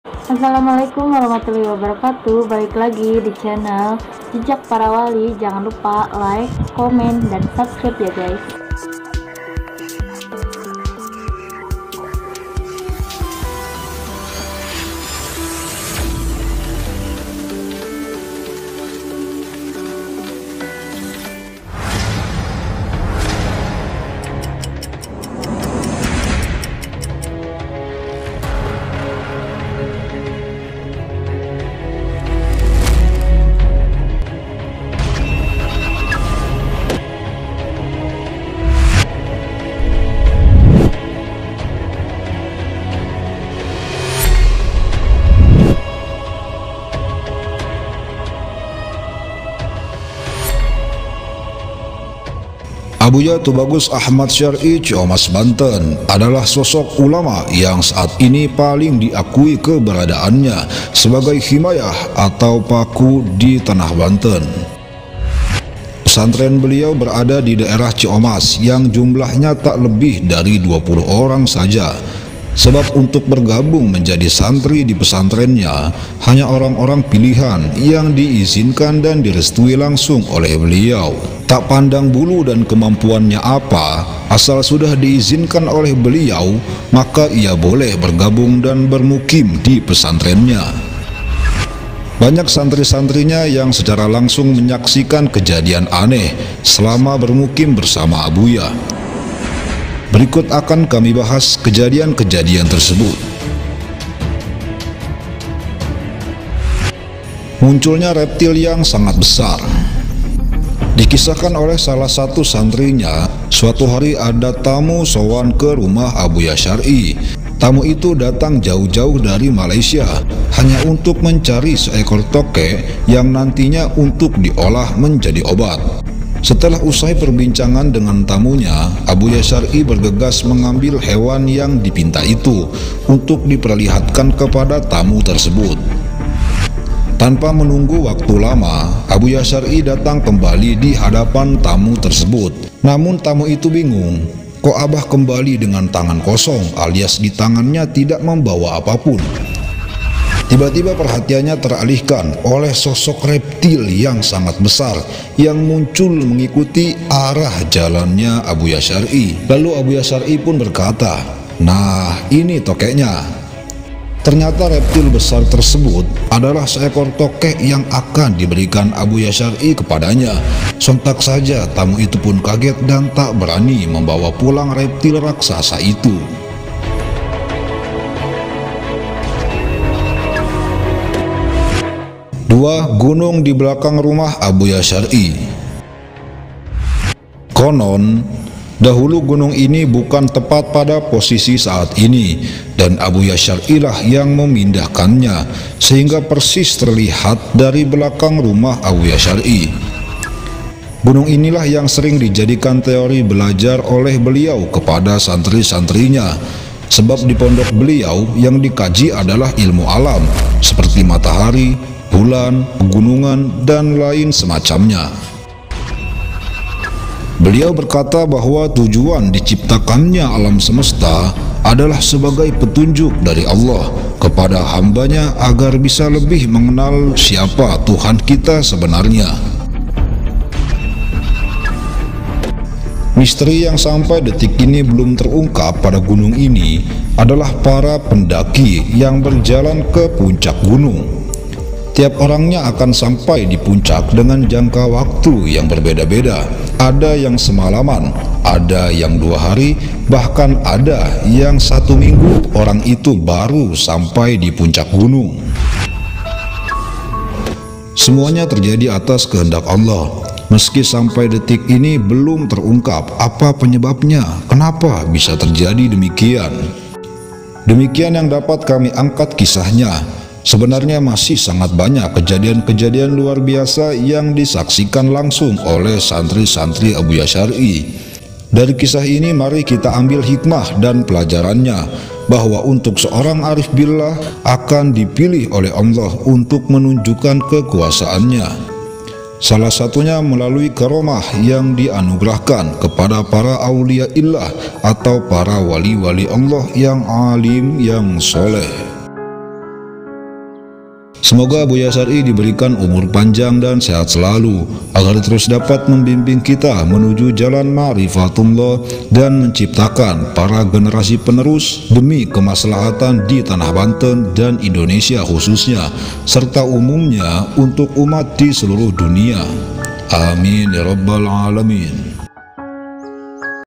Assalamualaikum warahmatullahi wabarakatuh. Balik lagi di channel Jejak Para Wali. Jangan lupa like, komen, dan subscribe ya guys. Abuya Tubagus Ahmad Syar'i Ciomas Banten adalah sosok ulama yang saat ini paling diakui keberadaannya sebagai himayah atau paku di tanah Banten. Pesantren beliau berada di daerah Ciomas yang jumlahnya tak lebih dari 20 orang saja. Sebab untuk bergabung menjadi santri di pesantrennya hanya orang-orang pilihan yang diizinkan dan direstui langsung oleh beliau. Tak pandang bulu dan kemampuannya apa, asal sudah diizinkan oleh beliau, maka ia boleh bergabung dan bermukim di pesantrennya. Banyak santri-santrinya yang secara langsung menyaksikan kejadian aneh selama bermukim bersama Abuya. Berikut akan kami bahas kejadian-kejadian tersebut. Munculnya reptil yang sangat besar. Dikisahkan oleh salah satu santrinya, suatu hari ada tamu sowan ke rumah Abuya Syar'i. Tamu itu datang jauh-jauh dari Malaysia hanya untuk mencari seekor tokek yang nantinya untuk diolah menjadi obat. Setelah usai perbincangan dengan tamunya, Abuya Syar'i bergegas mengambil hewan yang dipinta itu untuk diperlihatkan kepada tamu tersebut. Tanpa menunggu waktu lama, Abuya Syar'i datang kembali di hadapan tamu tersebut. Namun tamu itu bingung, kok abah kembali dengan tangan kosong alias di tangannya tidak membawa apapun. Tiba-tiba perhatiannya teralihkan oleh sosok reptil yang sangat besar yang muncul mengikuti arah jalannya Abuya Syar'i. Lalu Abuya Syar'i pun berkata, "Nah, ini tokeknya." Ternyata reptil besar tersebut adalah seekor tokek yang akan diberikan Abuya Syar'i kepadanya. Sontak saja tamu itu pun kaget dan tak berani membawa pulang reptil raksasa itu. Dua gunung di belakang rumah Abuya Syar'i. Konon, dahulu gunung ini bukan tepat pada posisi saat ini dan Abuya Syar'i lah yang memindahkannya sehingga persis terlihat dari belakang rumah Abuya Syar'i. Gunung inilah yang sering dijadikan teori belajar oleh beliau kepada santri-santrinya. Sebab di pondok beliau yang dikaji adalah ilmu alam seperti matahari, bulan, pegunungan, dan lain semacamnya. Beliau berkata bahwa tujuan diciptakannya alam semesta adalah sebagai petunjuk dari Allah kepada hambanya agar bisa lebih mengenal siapa Tuhan kita sebenarnya. Misteri yang sampai detik ini belum terungkap pada gunung ini adalah para pendaki yang berjalan ke puncak gunung. Tiap orangnya akan sampai di puncak dengan jangka waktu yang berbeda-beda. Ada yang semalaman, ada yang 2 hari, bahkan ada yang 1 minggu orang itu baru sampai di puncak gunung. Semuanya terjadi atas kehendak Allah. Meski sampai detik ini belum terungkap apa penyebabnya, kenapa bisa terjadi demikian. Demikian yang dapat kami angkat kisahnya. Sebenarnya masih sangat banyak kejadian-kejadian luar biasa yang disaksikan langsung oleh santri-santri Abuya Syar'i. Dari kisah ini mari kita ambil hikmah dan pelajarannya bahwa untuk seorang arif billah akan dipilih oleh Allah untuk menunjukkan kekuasaannya. Salah satunya melalui karomah yang dianugerahkan kepada para aulia illah atau para wali-wali Allah yang alim, yang soleh. Semoga Buya Syar'i diberikan umur panjang dan sehat selalu, agar terus dapat membimbing kita menuju jalan ma'rifatullah dan menciptakan para generasi penerus demi kemaslahatan di tanah Banten dan Indonesia khususnya, serta umumnya untuk umat di seluruh dunia. Amin ya rabbal alamin.